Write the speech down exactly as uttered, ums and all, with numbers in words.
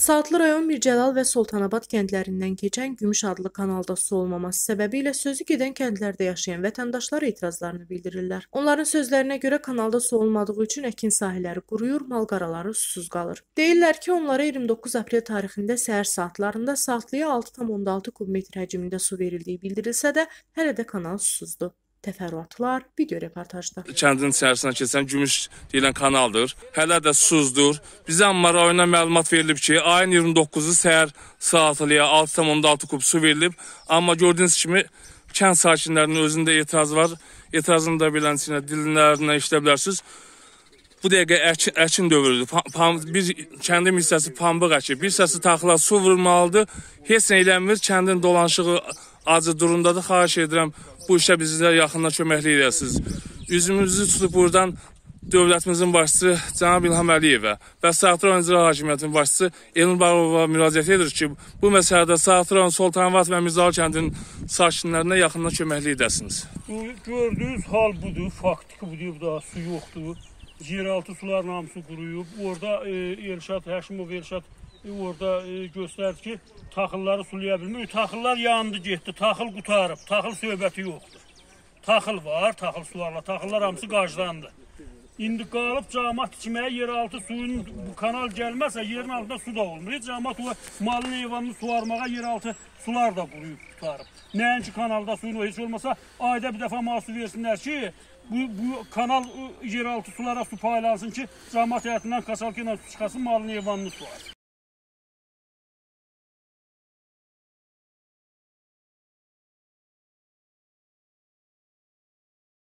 Saatlı rayon Mircəlal və Sultanabad kəndlərindən keçən Gümüş adlı kanalda su olmaması səbəbilə sözü gedən kəndlərdə yaşayan vətəndaşlar etirazlarını bildirirlər. Onların sözlərinə görə kanalda su olmadığı üçün əkin sahələri quruyur, malqaraları susuz qalır. Deyirlər ki, onlara iyirmi doqquz aprel tarixində səhər saatlarında saatlıya altı tam on altı kub metr həcmində su verildiyi bildirilsə də, hələ də kanal susuzdur. Təfərrüatlar video reportajda. Kəndin içərisindən keçən Gümüş deyilən kanaldır. Hələ də susuzdur. Bizə amma rayona məlumat verilib ki, ayın iyirmi doqquzu səhər saatlıya altı tam on altı kub su verilib. Amma gördüyünüz kimi kənd sakinlərinin özündə etiraz var. Etirazını da beləsinə dillərindən işlə bilərsiniz. Bu dəqiqə əkin, əkin dövrüdür. Pam, bir kəndin hissəsi pambıq əkir, bir hissəsi taxıla su vurmalıdır. Heç nə eləmir, kəndin dolanışığı acı durumdadır. Xahiş edirəm, bu işə bizə yaxından köməklik edəsiniz. Üzümüzü tutub buradan dövlətimizin başçısı cənab İlham Əliyevə və Saatlı rayon İcra Hakimiyyətinin başçısı Elnur Bağırova müraciət edir ki, bu məsələdə Saatlı rayon Sultanabad və Mircəlal kəndinin sakinlərinə yaxından köməklik edəsiniz. Gördüyünüz hal budur, faktiki budur, da su yoxdur. Yeraltı suların hamısı quruyub. Orada e, Elşad Həşimov Elşad e, orada e, göstərdi ki, taxılları sulaya bilmir. Taxıllar yandı getdi, taxıl qutarıb, taxıl söhbəti yoxdur. Taxıl var, taxıl sularla, taxıllar hamısı qarşılandı. İndi qalıb cəmaət içməyə yeraltı suyun bu kanal gəlməsə, yerin altında su da olmur. Cəmaət o malın heyvanını suvarmağa yeraltı sular da quruyub tutarıb. Nəinki kanalda suyun heç olmasa ayda bir dəfə mahsul versinlər ki, bu, bu kanal yeraltı sulara su paylansın ki, cəmaət həyatından kasalkı ilə su çıxasın, malın heyvanını suvar.